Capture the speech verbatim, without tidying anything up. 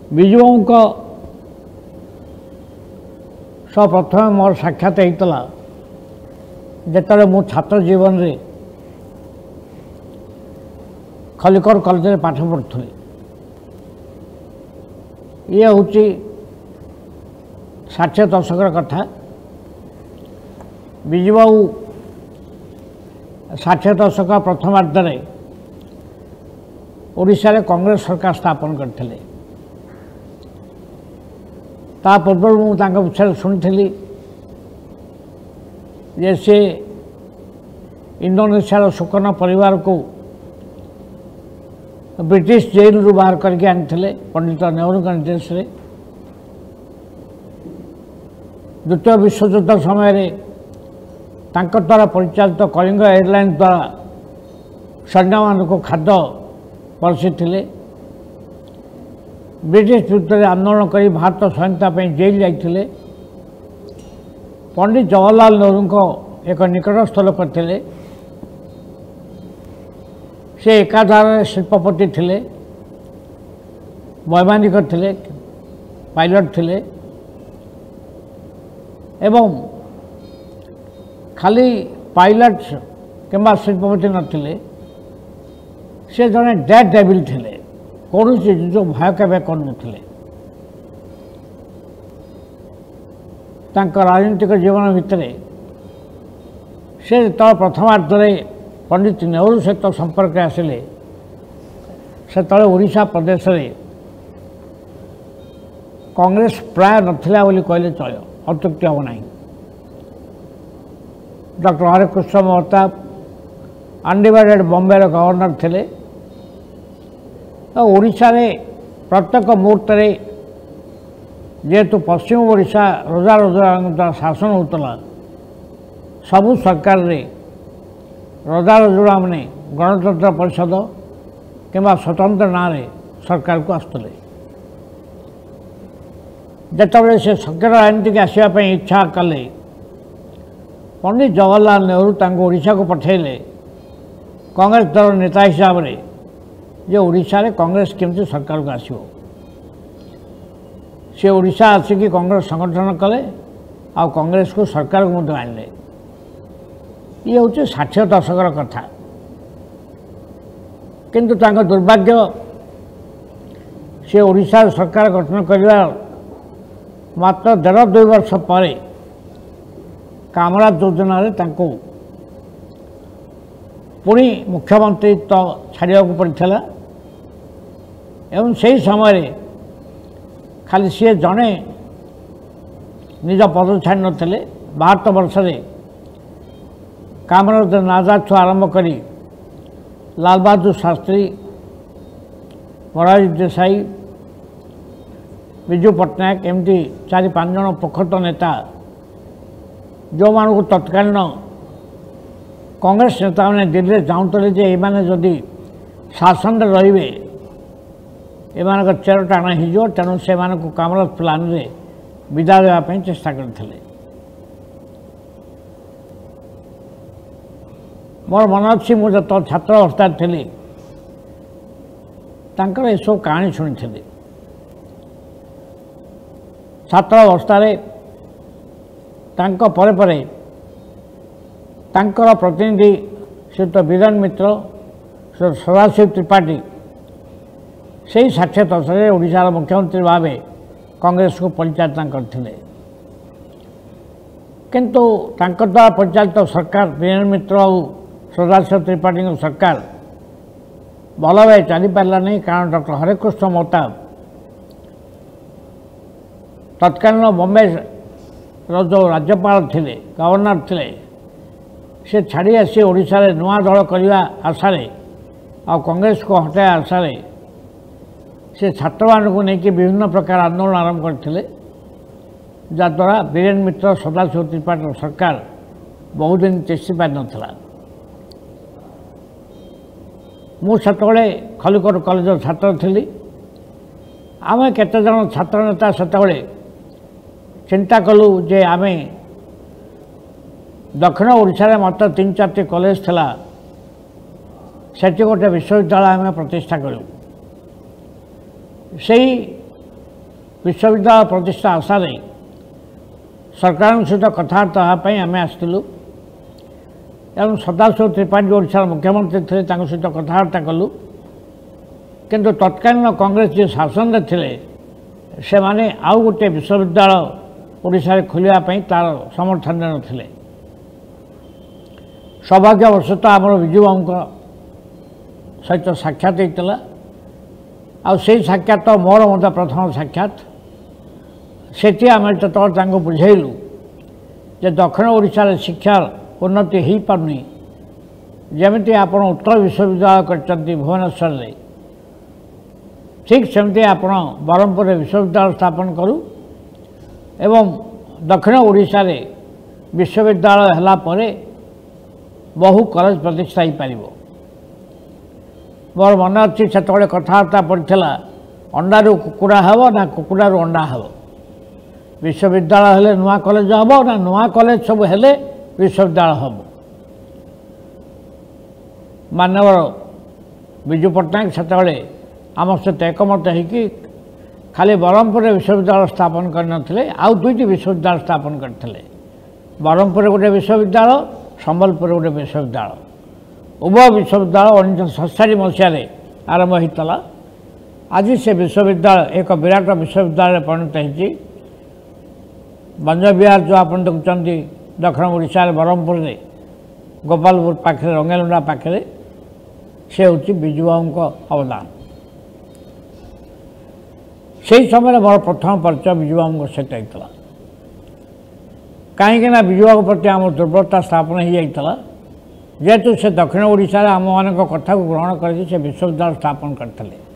विजुबाबू सह प्रथम मोर साक्षात होता जिते मु छात्र जीवन रे खलिकोट कॉलेज में पाठ पढ़ुली। ये हूँ षाठी दशक कथा। विजुबाबू षाठी दशक प्रथमार्धे ओडिशा रे कांग्रेस सरकार स्थापन करते। ता पूर्व मुझे विषय शुणी जे सी इंडोनेशिया सुकर्णा परिवार को ब्रिटिश जेल रु बाहर करके आनी पंडित नेहरू के निर्देश रे। द्वितीय विश्वयुद्ध समय तांकर द्वारा परिचालित कलिंग एयरलाइन द्वारा सैन्य मान को खाद्य परसी थे। ब्रिटिश विरुद्ध आंदोलन कर भारत स्वाधीनता जेल जाते। पंडित जवाहरलाल नेहरू को एक निकटस्थ लोक थे। से एकाधार शिल्पपति थे, वैमानिक थे, पायलट थे एवं खाली पायलट किंबा शिल्पपति नथिले, से जड़े डेड डेविल थे। कौन जो भय केवे करूनुले। राजनीतिक जीवन भितर से तो प्रथमार्धे पंडित नेहरू सहित संपर्क आसिले से ओडिशा प्रदेश रे कांग्रेस प्राय नथिला बोली कहले चलो, अत्युक्ति हम ना। Doctor Harekrushna Mahtab undivided Bombay governor थे। ओडिशा रे प्रत्येक मुहूर्त जेहेतु पश्चिम ओडिशा रजा रजा द्वारा शासन होता, सबू सरकार रे रजा रजुड़ा मैंने गणतंत्र परिषद किंबा स्वतंत्र ना सरकार को आसुले। जिते से सक्रिय राजनीति की आसवाई इच्छा कले, पंडित जवाहरलाल नेहरू ओडिशा को पठेले कांग्रेस दल नेता हिसाब से जे ओडिशा रे कांग्रेस केमती सरकार को आसो। से ओडिशा आसिक कांग्रेस संगठन कले आ कांग्रेस को सरकार को मध्य आनले। ये हूँ षाठी दशक कथा। किंतु तांको दुर्भाग्य से ओडिशा सरकार गठन करने मात्र डेढ़ दुई वर्ष पर कामराज योजना रे तांको पुणी मुख्यमंत्री तो छाड़ा पड़ा एवं से ही समय खाली सी जड़े निज पद छाड़ नथिले। भारत वर्ष रे कामराज नाजाद आरंभ करी लाल बहादुर शास्त्री, मोरारजी देसाई, विजु पट्टनायक एमती चारि पांच जन प्रखट नेता जो मान को तत्कालीन कांग्रेस नेता मैंने दिल्ली चाहूले जे एमाने जदि शासन रे एमान चेर टाणा हो तेणु से कामराज प्लान रे विदा देवाई चेष्टा करते। मोर मन अच्छी मुझे तो छात्र अवस्था थी तांकर ये सब कहानी शुणी थी। छात्र अवस्था तांको परे परे तांकर प्रतिनिधि श्रीयुत बीरेन मित्र, श्री सदाशिव त्रिपाठी से ही षाठी दशक ओडिशार मुख्यमंत्री भाव कांग्रेस को परिचालना करते। किंतु तांकर द्वारा परिचालित सरकार बीरेन मित्र और सदाशिव त्रिपाठी सरकार भल भाई चली पारा नहीं। कारण डॉक्टर हरिकृष्ण महताब तत्कालीन बॉम्बे जो राज्यपाल थे, गवर्नर थे, से छाड़ी आसी ओडिशा रे नुआ दल करने आशा आ कांग्रेस को हटाया आशा से छात्र मान को लेकिन विभिन्न प्रकार आंदोलन आरंभ करते, जहाद्वारा बीरेन मित्र सदाशिव त्रिपाठी सरकार बहुत दिन चेष्टि पार नाला। मुझे खलिकोट कॉलेज छात्र थी। आम केते जन छात्र नेता से चिंता कलु जे आम दक्षिण ओडिशा मात्र तीन चार कॉलेज थिला, सेठी गोटे विश्वविद्यालय आम प्रतिष्ठा कलु। से विश्वविद्यालय प्रतिष्ठा आशा सरकार सहित कथबार्ता होगापी आम आसलु एवं सदाशिव त्रिपाठी ओडिशार मुख्यमंत्री थे सहित कथबार्ता कलु किंतु तत्कालीन कांग्रेस जी शासन में थे से माने आउ गोटे विश्वविद्यालय ओडिशा खोलियापाई तार समर्थन नथिले। सौभाग्यवशतः आमर विजुबाबू सहित साक्षात होता आ से साक्षात तो मोर मत प्रथम साक्षात से आम जो बुझेलु जे दक्षिण ओडिशा शिक्षार उन्नति हो पारनी जमी आप उत्कल विश्वविद्यालय कर भुवनेश्वर में ठीक सेमती आप ब्रह्मपुर विश्वविद्यालय स्थापन करूँ एवं दक्षिण ओडिशा रे विश्वविद्यालय हला परे बहु कॉलेज प्रतिष्ठा हो पार। मोर मन अच्छी से कथबार्ता पड़ा अंडारू कुकुड़ा हम ना कुकुड़ारू अंडा हम विश्वविद्यालय हेले नुआ कॉलेज हम ना नुआ कॉलेज सब हेले विश्वविद्यालय हम। मानव विजु पट्टनायक से आम सहित एकमत होगी खाली ब्रह्मपुर विश्वविद्यालय स्थापन करते आउ दुईट विश्वविद्यालय स्थापन करते ब्रह्मपुर गोटे विश्वविद्यालय संबलपुर गोटे विश्वविद्यालय उभय विश्वविद्यालय उन्नीस सड़सठ मसीह आरंभ होता। आज से विश्वविद्यालय एक विराट विश्वविद्यालय परिणत होती। बंजबिहार जो आप देखुं दक्षिण ओडिशा ब्रह्मपुर में गोपालपुर पाखे रंगेलुंडा पाखे से हूँ विजुबाबू अवदान। से समय मोर प्रथम परिचय विजुबाबू सहित होता कहीं विजुबाबू प्रति आम दुर्बलता स्थापन हो जाता जेहेतु से दक्षिण ओडिशा आम मान कथा को ग्रहण कर विश्वविद्यालय स्थापन करते।